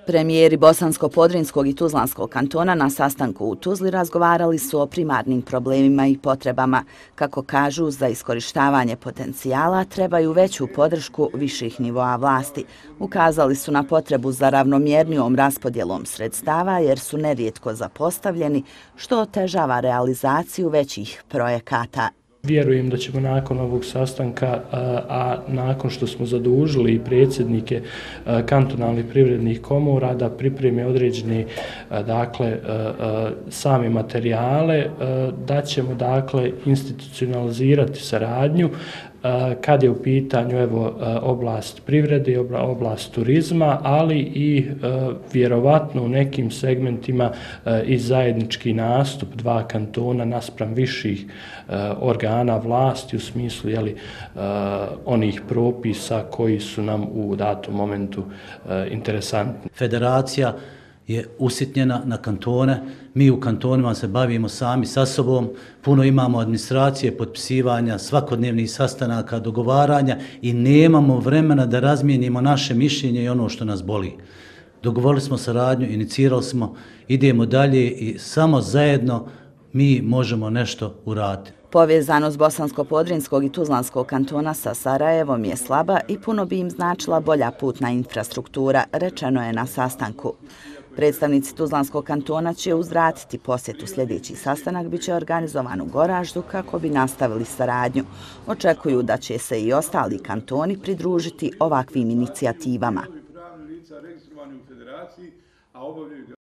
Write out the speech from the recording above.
Premijeri Bosansko-Podrinjskog i Tuzlanskog kantona na sastanku u Tuzli razgovarali su o primarnim problemima i potrebama. Kako kažu, za iskorištavanje potencijala trebaju veću podršku viših nivoa vlasti. Ukazali su na potrebu za ravnomjernijom raspodjelom sredstava jer su nerijetko zapostavljeni, što otežava realizaciju većih projekata. Vjerujem da ćemo nakon ovog sastanka, a nakon što smo zadužili predsjednike kantonalnih privrednih komora da pripreme određene same materijale, da ćemo institucionalizirati saradnju kad je u pitanju oblast privrede, oblast turizma, ali i vjerovatno u nekim segmentima i zajednički nastup dva kantona naspram viših organa vlasti u smislu onih propisa koji su nam u datom momentu interesantni. Federacija je usitnjena na kantone. Mi u kantonima se bavimo sami sa sobom, puno imamo administracije, potpisivanja, svakodnevnih sastanaka, dogovaranja i nemamo vremena da razmijenimo naše mišljenje i ono što nas boli. Dogovorili smo saradnju, inicirali smo, idemo dalje i samo zajedno mi možemo nešto uraditi. Povezanost Bosansko-Podrinjskog i Tuzlanskog kantona sa Sarajevom je slaba i puno bi im značila bolja putna infrastruktura, rečeno je na sastanku. Predstavnici Tuzlanskog kantona će uzvratiti posjetu. Sljedeći sastanak biće organizovan u Goraždu kako bi nastavili saradnju. Očekuju da će se i ostali kantoni pridružiti ovakvim inicijativama.